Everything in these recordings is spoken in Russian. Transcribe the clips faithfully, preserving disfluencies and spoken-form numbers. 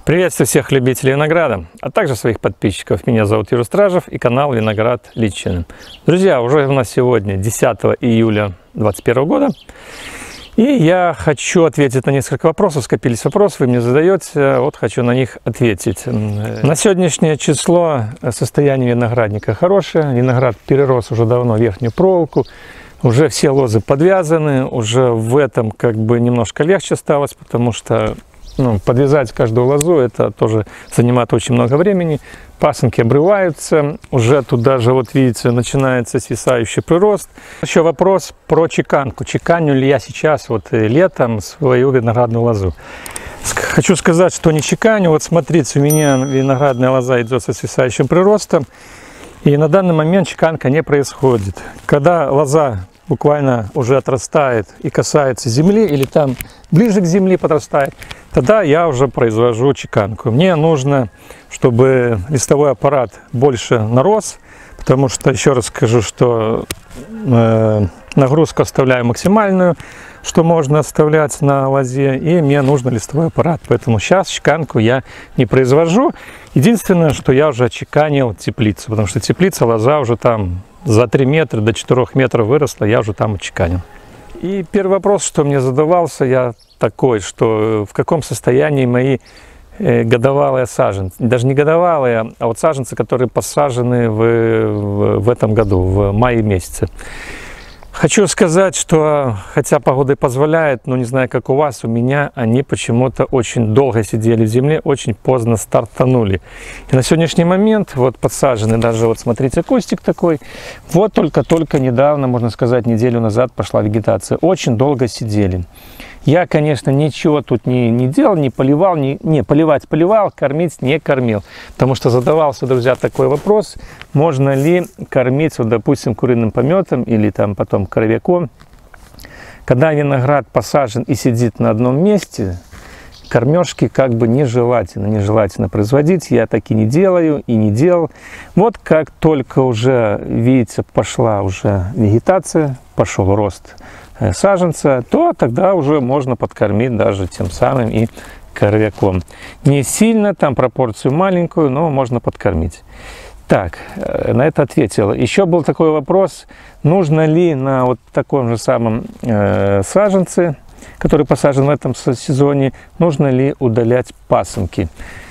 Приветствую всех любителей винограда, а также своих подписчиков. Меня зовут Юрий Стражев и канал Виноград Личный. Друзья, уже у нас сегодня десятое июля две тысячи двадцать первого года. И я хочу ответить на несколько вопросов. Скопились вопросы, вы мне задаете, вот хочу на них ответить. На сегодняшнее число состояние виноградника хорошее. Виноград перерос уже давно верхнюю проволоку. Уже все лозы подвязаны, уже в этом как бы немножко легче осталось, потому что ну, подвязать каждую лозу это тоже занимает очень много времени. Пасынки обрываются, уже тут даже, вот видите, начинается свисающий прирост. Еще вопрос про чеканку. Чеканю ли я сейчас, вот летом, свою виноградную лозу? Хочу сказать, что не чеканю. Вот смотрите, у меня виноградная лоза идет со свисающим приростом. И на данный момент чеканка не происходит. Когда лоза буквально уже отрастает и касается земли, или там ближе к земле подрастает, тогда я уже произвожу чеканку. Мне нужно, чтобы листовой аппарат больше нарос, потому что, еще раз скажу, что э, нагрузку оставляю максимальную, что можно оставлять на лозе, и мне нужен листовой аппарат. Поэтому сейчас чеканку я не произвожу. Единственное, что я уже отчеканил теплицу, потому что теплица, лоза уже там за три метра до четырёх метров выросла, я уже там отчеканил. И первый вопрос, что мне задавался, я такой, что в каком состоянии мои э, годовалые саженцы, даже не годовалые, а вот саженцы, которые посажены в, в, в этом году, в мае месяце. Хочу сказать, что хотя погода и позволяет, но не знаю, как у вас, у меня они почему-то очень долго сидели в земле, очень поздно стартанули. И на сегодняшний момент вот подсажены, даже вот смотрите, кустик такой, вот только-только недавно, можно сказать, неделю назад пошла вегетация. Очень долго сидели. Я, конечно, ничего тут не, не делал, не поливал, не, не поливать поливал, кормить не кормил. Потому что задавался, друзья, такой вопрос, можно ли кормить, вот, допустим, куриным пометом или там потом коровяком. Когда виноград посажен и сидит на одном месте, кормежки как бы нежелательно, нежелательно производить. Я так и не делаю, и не делал. Вот как только уже, видите, пошла уже вегетация, пошел рост саженца, то тогда уже можно подкормить даже тем самым и коровяком. Не сильно, там пропорцию маленькую, но можно подкормить. Так, на это ответил. Еще был такой вопрос, нужно ли на вот таком же самом э, саженце, который посажен в этом сезоне, нужно ли удалять пасынки.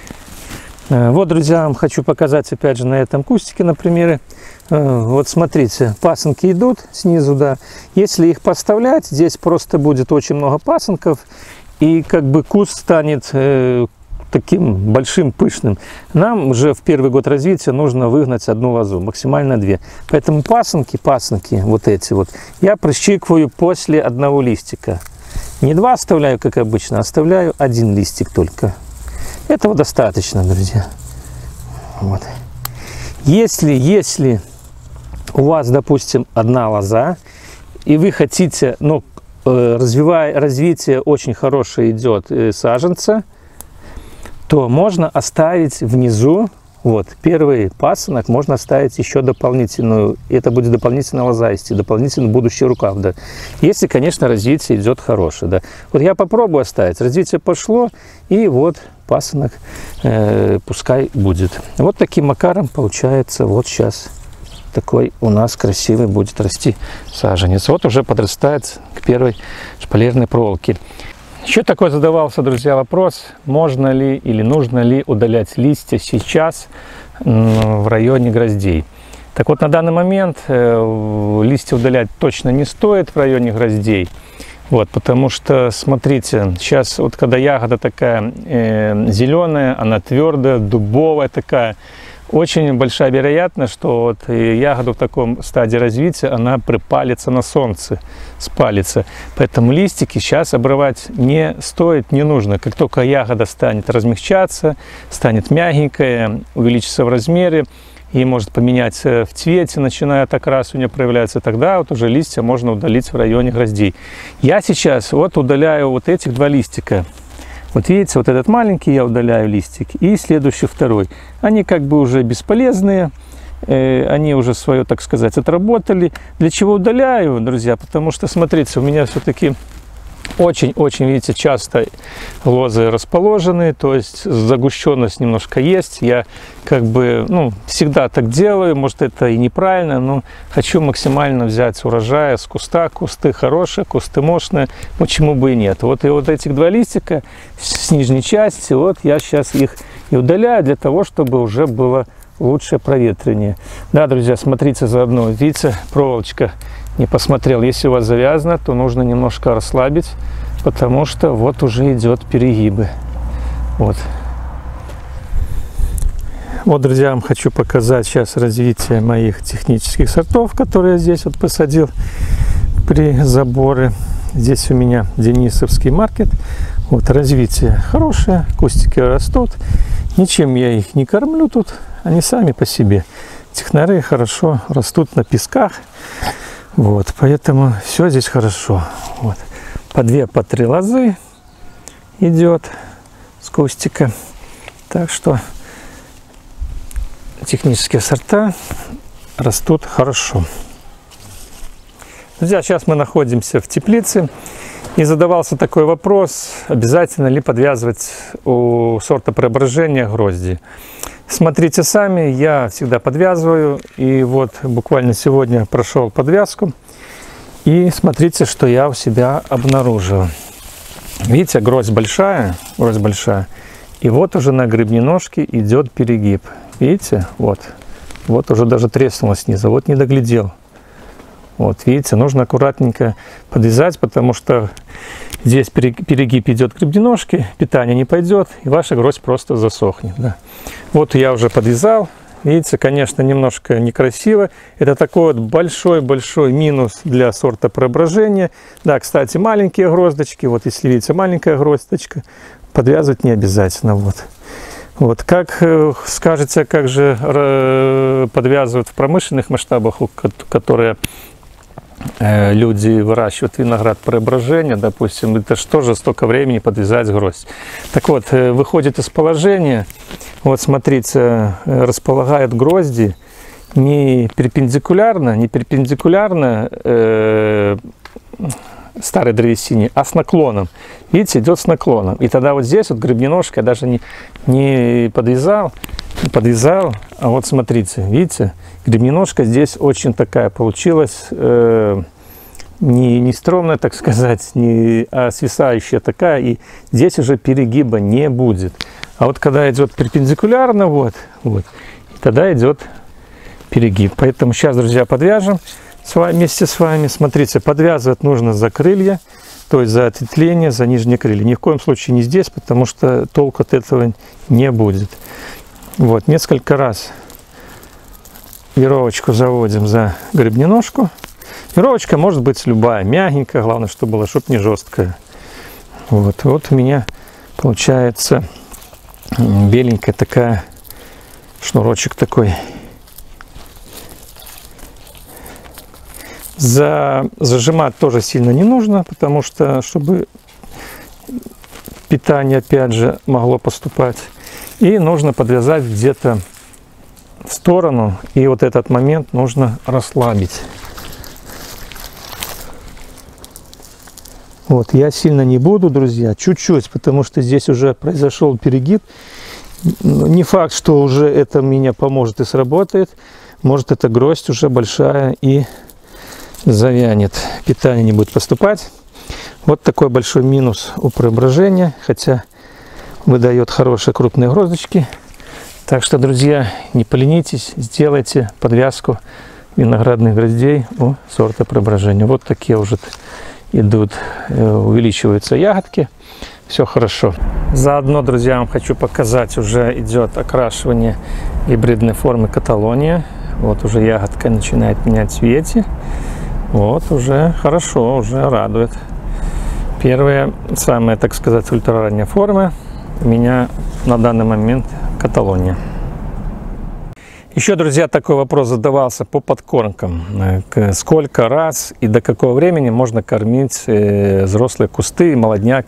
Вот, друзья, вам хочу показать опять же на этом кустике, например. Вот смотрите, пасынки идут снизу, да. Если их поставлять, здесь просто будет очень много пасынков, и как бы куст станет э, таким большим, пышным. Нам уже в первый год развития нужно выгнать одну лозу, максимально две. Поэтому пасынки, пасынки, вот эти вот, я прощикиваю после одного листика. Не два оставляю, как обычно, оставляю один листик только. Этого достаточно, друзья. Вот. Если, если у вас, допустим, одна лоза, и вы хотите, ну, развивая, развитие очень хорошее идет саженца, то можно оставить внизу, вот, первый пасынок, можно оставить еще дополнительную, это будет дополнительная лоза, если дополнительный будущий рукав, да. Если, конечно, развитие идет хорошее, да. Вот я попробую оставить, развитие пошло, и вот пасынок э, пускай будет. Вот таким макаром получается вот сейчас такой у нас красивый будет расти саженец. Вот уже подрастает к первой шпалерной проволоке. Еще такой задавался, друзья, вопрос, можно ли или нужно ли удалять листья сейчас в районе гроздей. Так вот, на данный момент э, листья удалять точно не стоит в районе гроздей. Вот, потому что, смотрите, сейчас вот когда ягода такая э, зеленая, она твердая, дубовая такая, очень большая вероятность, что вот ягода в таком стадии развития, она припалится на солнце, спалится. Поэтому листики сейчас обрывать не стоит, не нужно. Как только ягода станет размягчаться, станет мягенькая, увеличится в размере, и может поменять в цвете, начиная от окраса у нее проявляется, тогда вот уже листья можно удалить в районе гроздей. Я сейчас вот удаляю вот этих два листика. Вот видите, вот этот маленький я удаляю листик, и следующий второй. Они как бы уже бесполезные, э, они уже свое, так сказать, отработали. Для чего удаляю, друзья? Потому что, смотрите, у меня все-таки Очень-очень, видите, часто лозы расположены, то есть загущенность немножко есть. Я как бы, ну, всегда так делаю, может, это и неправильно, но хочу максимально взять урожая с куста. Кусты хорошие, кусты мощные, почему бы и нет. Вот и вот этих два листика с нижней части, вот я сейчас их и удаляю для того, чтобы уже было лучшее проветривание. Да, друзья, смотрите заодно, видите, проволочка. Не посмотрел, если у вас завязано, то нужно немножко расслабить, потому что вот уже идет перегибы. Вот. Вот, друзья, вам хочу показать сейчас развитие моих технических сортов, которые я здесь вот посадил при заборе. Здесь у меня Денисовский маркет. Вот развитие хорошее, кустики растут. Ничем я их не кормлю тут, они сами по себе. Технары хорошо растут на песках. Вот, поэтому все здесь хорошо. Вот. По две, по три лозы идет с кустика. Так что технические сорта растут хорошо. Друзья, сейчас мы находимся в теплице. И задавался такой вопрос, обязательно ли подвязывать у сорта преображения грозди. Смотрите сами, я всегда подвязываю. И вот буквально сегодня прошел подвязку. И смотрите, что я у себя обнаружил. Видите, гроздь большая, гроздь большая. И вот уже на гребненожке идет перегиб. Видите, вот. Вот уже даже треснуло снизу. Вот не доглядел. Вот, видите, нужно аккуратненько подвязать, потому что здесь перегиб идет к гребненожке, питание не пойдет, и ваша гроздь просто засохнет. Да. Вот я уже подвязал. Видите, конечно, немножко некрасиво. Это такой вот большой-большой минус для сорта преображения. Да, кстати, маленькие гроздочки. Вот если видите, маленькая гроздочка, подвязывать не обязательно. Вот. Вот. Как скажете, как же подвязывают в промышленных масштабах, которые люди выращивают виноград преображения, допустим, это что же столько времени подвязать гроздь. Так вот, выходит из положения, вот смотрите, располагает грозди не перпендикулярно, не перпендикулярно э, старой древесине, а с наклоном. Видите, идет с наклоном. И тогда вот здесь вот гребненожка я даже не, не подвязал, не подвязал, а вот смотрите, видите, гребненожка здесь очень такая получилась, э, не, не стрёмная, так сказать, не, а свисающая такая, и здесь уже перегиба не будет. А вот когда идет перпендикулярно, вот, вот, тогда идет перегиб. Поэтому сейчас, друзья, подвяжем с вами, вместе с вами. Смотрите, подвязывать нужно за крылья, то есть за ответвление, за нижние крылья. Ни в коем случае не здесь, потому что толку от этого не будет. Вот, несколько раз веровочку заводим за гребненожку. Веровочка может быть любая, мягенькая, главное, чтобы была, чтобы не жесткая. Вот, вот у меня получается беленькая такая, шнурочек такой. За, зажимать тоже сильно не нужно, потому что, чтобы питание, опять же, могло поступать. И нужно подвязать где-то в сторону, и вот этот момент нужно расслабить. Вот, я сильно не буду, друзья, чуть-чуть, потому что здесь уже произошел перегиб. Не факт, что уже это меня поможет и сработает. Может, эта гроздь уже большая и завянет, питание не будет поступать. Вот такой большой минус у преображения, хотя выдает хорошие крупные гроздочки. Так что, друзья, не поленитесь, сделайте подвязку виноградных гроздей у сорта преображения. Вот такие уже идут, увеличиваются ягодки. Все хорошо. Заодно, друзья, вам хочу показать, уже идет окрашивание гибридной формы Каталония. Вот уже ягодка начинает менять цвете. Вот уже хорошо, уже радует. Первая, самая, так сказать, ультраранняя форма у меня на данный момент Каталония. Еще, друзья, такой вопрос задавался по подкормкам. Сколько раз и до какого времени можно кормить взрослые кусты, молодняк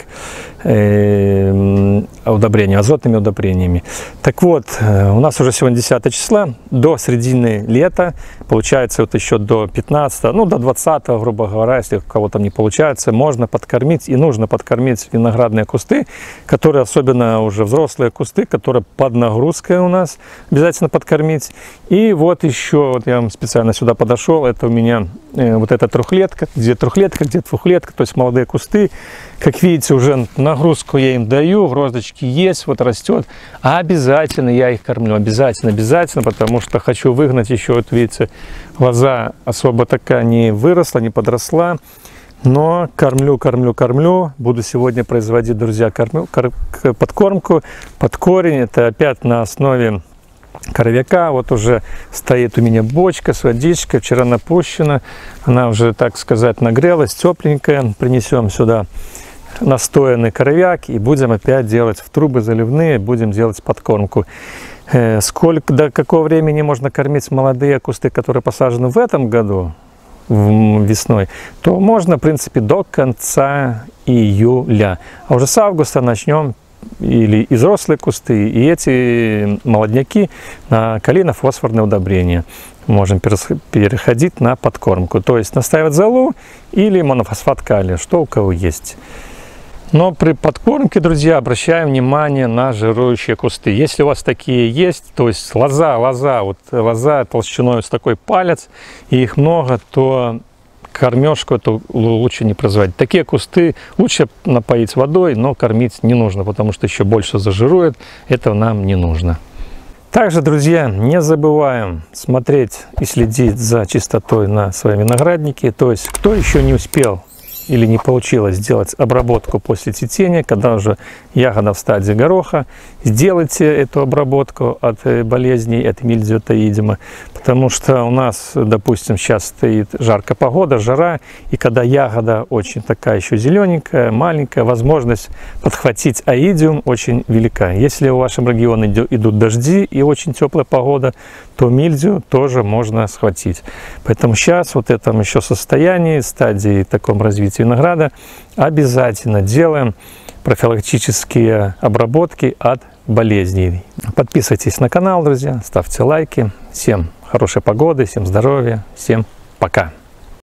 удобрениями, азотными удобрениями. Так вот, у нас уже сегодня десятое числа, до середины лета, получается вот еще до пятнадцатого, ну до двадцатого, грубо говоря, если у кого-то не получается, можно подкормить и нужно подкормить виноградные кусты, которые, особенно уже взрослые кусты, которые под нагрузкой у нас, обязательно подкормить. И вот еще, вот я вам специально сюда подошел, это у меня э, вот эта трехлетка, где трехлетка, где двухлетка, то есть молодые кусты. Как видите, уже нагрузку я им даю, гроздочки есть, вот растет. А обязательно я их кормлю, обязательно, обязательно, потому что хочу выгнать еще, вот видите, лоза особо такая не выросла, не подросла. Но кормлю, кормлю, кормлю. Буду сегодня производить, друзья, кормлю, кор, подкормку под корень. Это опять на основе коровяка. Вот уже стоит у меня бочка с водичкой, вчера напущена. Она уже, так сказать, нагрелась, тепленькая. Принесем сюда настоянный коровяк и будем опять делать в трубы заливные, будем делать подкормку. Сколько, до какого времени можно кормить молодые кусты, которые посажены в этом году, весной, то можно, в принципе, до конца июля. А уже с августа начнем или и взрослые кусты, и эти молодняки на калийно-фосфорное удобрение. Можем переходить на подкормку, то есть настаивать золу или монофосфат калия, что у кого есть. Но при подкормке, друзья, обращаем внимание на жирующие кусты. Если у вас такие есть, то есть лоза, лоза, вот лоза толщиной с такой палец, и их много, то кормежку эту лучше не производить. Такие кусты лучше напоить водой, но кормить не нужно, потому что еще больше зажирует. Этого нам не нужно. Также, друзья, не забываем смотреть и следить за чистотой на своем винограднике. То есть, кто еще не успел или не получилось сделать обработку после цветения, когда уже ягода в стадии гороха, сделайте эту обработку от болезней, от мильдиотоидима, потому что у нас, допустим, сейчас стоит жаркая погода, жара, и когда ягода очень такая еще зелененькая, маленькая, возможность подхватить оидиум очень велика. Если в вашем регионе идут дожди и очень теплая погода, то мильдию тоже можно схватить. Поэтому сейчас вот в этом еще состоянии, стадии таком развития винограда, обязательно делаем профилактические обработки от болезней. Подписывайтесь на канал, друзья, ставьте лайки. Всем хорошей погоды, всем здоровья, всем пока!